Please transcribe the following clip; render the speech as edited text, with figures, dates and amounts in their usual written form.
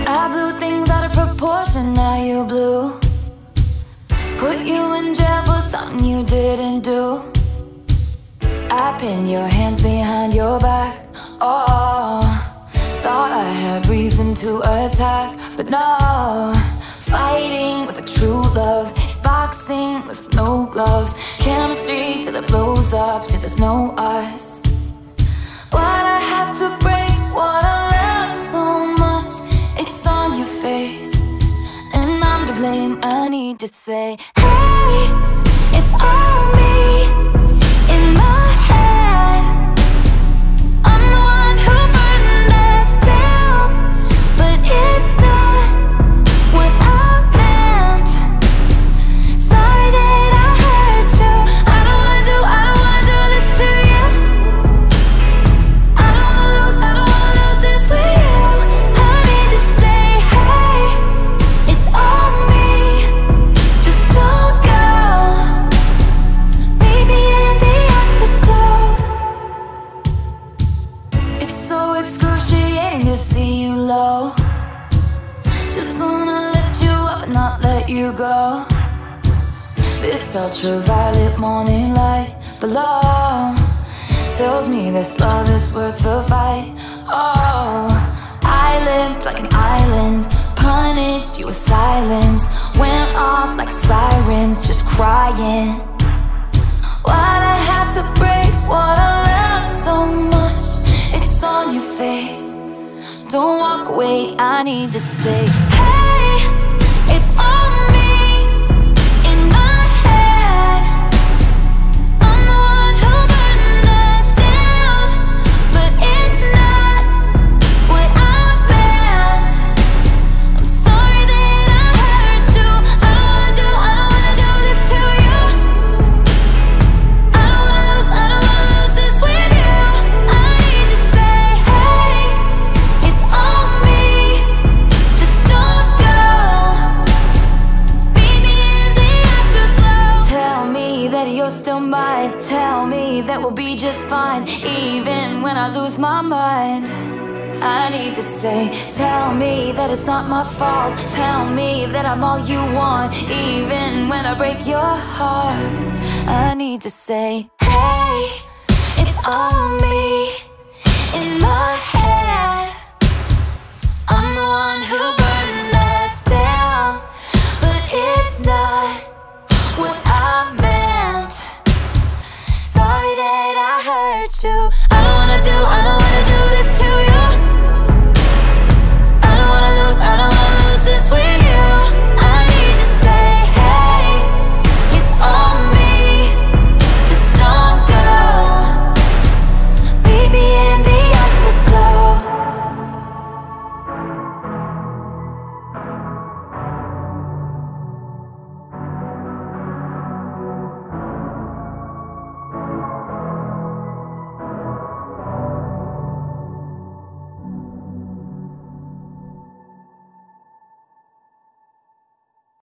I blew things out of proportion, now you blew. Put you in jail for something you didn't do. I pinned your hands behind your back. Oh, thought I had reason to attack, but no. Fighting with a true love, it's boxing with no gloves. Chemistry till it blows up, till there's no us. Why'd I have to break what I love so much? It's on your face, and I'm to blame. I need to say, hey, it's all me in my head. I'm the one who burned us down, but it's not what I meant. Sorry that I hurt you. I don't wanna do this to you. I don't wanna lose this with you. I need to say, hey, it's all me. Just don't go. Maybe in the afterglow. It's so excruciating to see you low. Just wanna lift you up and not let you go. This ultraviolet morning light below tells me this love is worth the fight. Oh, I lived like an island, punished you with silence. Went off like sirens, just crying. Why'd I have to break what I love so much? It's on your face. Don't walk away, I need to say, hey, it's on me in my head. I'm the one who burned us down, but it's not what I meant. I'm sorry that I hurt you. I don't wanna do this to you. I don't wanna lose this with you. I need to say, hey, it's on me. Just don't go. Meet me in the afterglow. Tell me that you're still mine. Tell me that we'll be just fine, even when I lose my mind. I need to say, tell me that it's not my fault. Tell me that I'm all you want, even when I break your heart. I need to say, hey, it's all me in my head. I'm the one who burned us down, but it's not what I meant. Sorry that I hurt you. I don't wanna